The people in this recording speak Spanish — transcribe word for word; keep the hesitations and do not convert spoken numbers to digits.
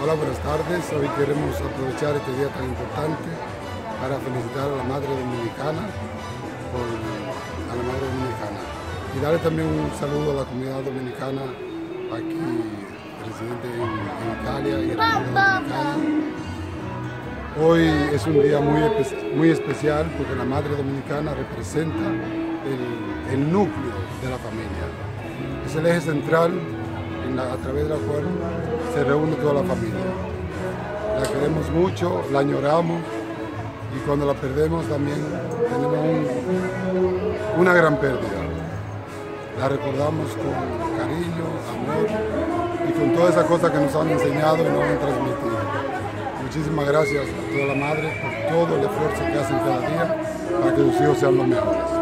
Hola, buenas tardes. Hoy queremos aprovechar este día tan importante para felicitar a la Madre Dominicana, por, a la Madre Dominicana y darle también un saludo a la comunidad dominicana aquí, residente en, en Italia y en República Dominicana. Hoy es un día muy, muy especial porque la Madre Dominicana representa el, el núcleo de la familia. Es el eje central en la, a través de la cual se reúne toda la familia. La queremos mucho, la añoramos y cuando la perdemos también tenemos un, una gran pérdida. La recordamos con cariño, amor y con todas esas cosas que nos han enseñado y nos han transmitido. Muchísimas gracias a toda la madre por todo el esfuerzo que hacen cada día para que sus hijos sean los mejores.